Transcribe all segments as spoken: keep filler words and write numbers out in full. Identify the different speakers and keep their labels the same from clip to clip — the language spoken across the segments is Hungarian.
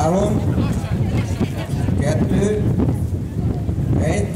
Speaker 1: Három, kettő, egy.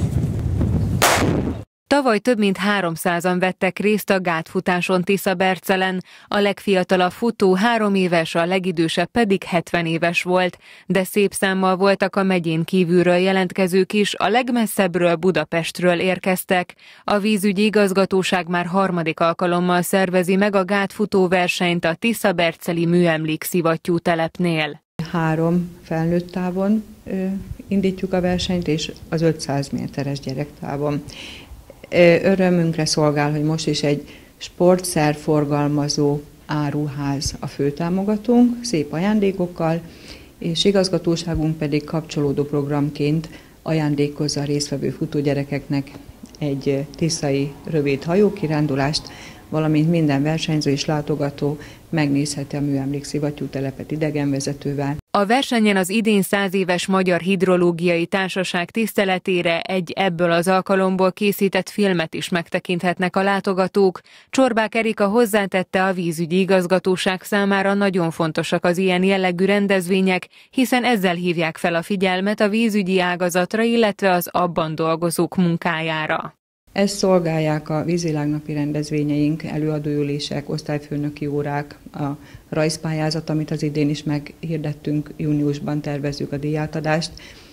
Speaker 2: Tavaly több mint háromszázan vettek részt a gátfutáson Tiszabercelen. A legfiatalabb futó három éves, a legidősebb pedig hetven éves volt, de szép számmal voltak a megyén kívülről jelentkezők is, a legmesszebbről, Budapestről érkeztek. A vízügyi igazgatóság már harmadik alkalommal szervezi meg a gátfutó versenyt a tiszaberceli műemlék szivattyú telepnél.
Speaker 3: Három felnőtt távon ö, indítjuk a versenyt, és az ötszáz méteres gyerektávon. Örömünkre szolgál, hogy most is egy sportszerforgalmazó áruház a főtámogatónk, szép ajándékokkal, és igazgatóságunk pedig kapcsolódó programként ajándékozza a résztvevő futógyerekeknek egy tiszai rövid hajókirándulást, valamint minden versenyző és látogató megnézheti a műemlékszivattyú telepet idegenvezetővel.
Speaker 2: A versenyen az idén száz éves Magyar Hidrológiai Társaság tiszteletére egy ebből az alkalomból készített filmet is megtekinthetnek a látogatók. Csorbák Erika hozzátette, a vízügyi igazgatóság számára nagyon fontosak az ilyen jellegű rendezvények, hiszen ezzel hívják fel a figyelmet a vízügyi ágazatra, illetve az abban dolgozók munkájára.
Speaker 3: Ezt szolgálják a vízvilágnapi rendezvényeink, előadóülések, osztályfőnöki órák, a rajzpályázat, amit az idén is meghirdettünk, júniusban tervezzük a díjátadást.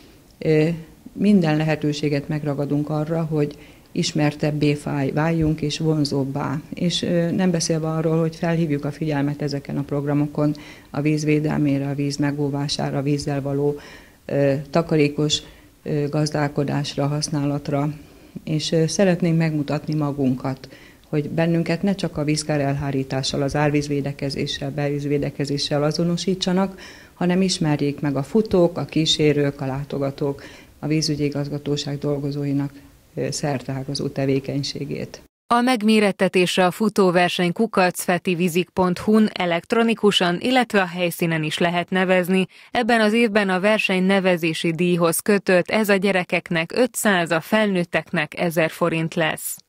Speaker 3: Minden lehetőséget megragadunk arra, hogy ismertebbé váljunk és vonzóbbá. És nem beszélve arról, hogy felhívjuk a figyelmet ezeken a programokon a víz védelmére, a víz megóvására, a vízzel való takarékos gazdálkodásra, használatra, és szeretnénk megmutatni magunkat, hogy bennünket ne csak a vízkár elhárítással, az árvízvédekezéssel, belvízvédekezéssel azonosítsanak, hanem ismerjék meg a futók, a kísérők, a látogatók, a vízügyi igazgatóság dolgozóinak szerteágazó tevékenységét.
Speaker 2: A megmérettetésre a futóverseny kukac fetivizik pont hu-n elektronikusan, illetve a helyszínen is lehet nevezni. Ebben az évben a verseny nevezési díjhoz kötött, ez a gyerekeknek ötszáz, a felnőtteknek ezer forint lesz.